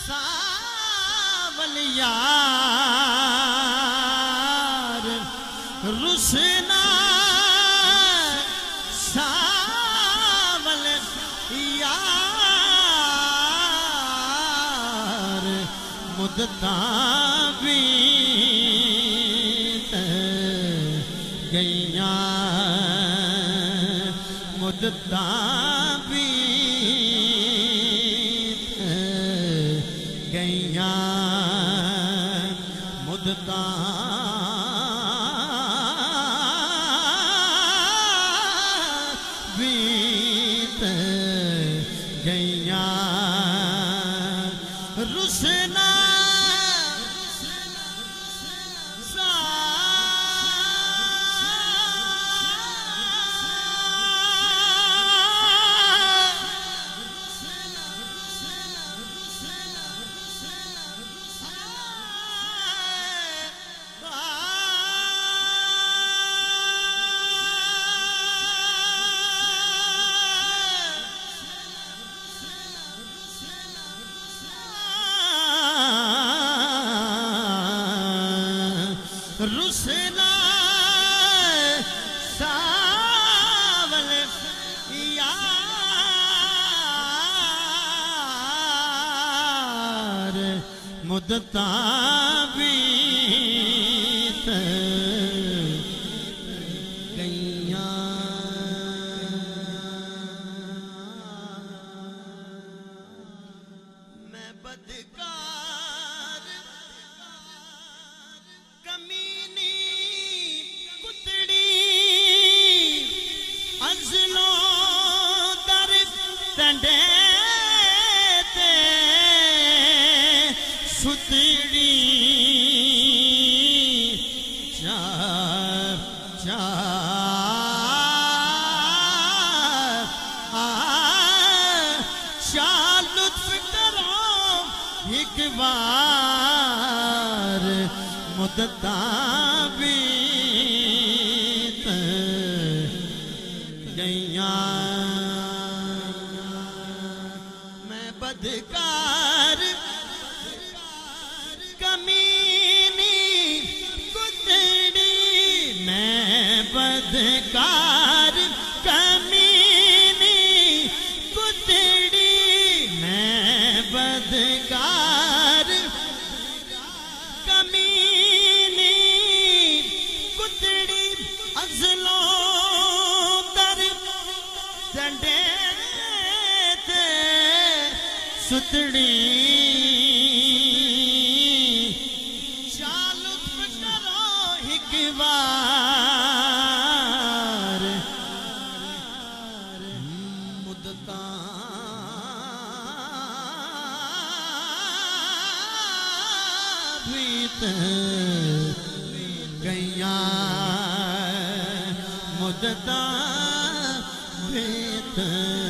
सावल यार रुसना सावल यार मुद्दता बीत गईयां मुद्दता बीत गईयां मुद्दता बीत गईयां रुसना रुसना सावल यार मुद्दता बीत गईयां मैं बदकार कमीनी कुतड़ी अज़लो दर टंडे ते सुतड़ी चार चार लुत्फ करो एक बार मुद्दता बीत गईयां मैं बदकार कमीनी कुतड़ी मैं बदकार कमीनी कुतड़ी मैं बदकार कमीनी कुतड़ी अज़लो दर डंडे ते सुतड़ी चालुत्फ करो एक बार मुद्दता बीत गईयां मुद्दता बीत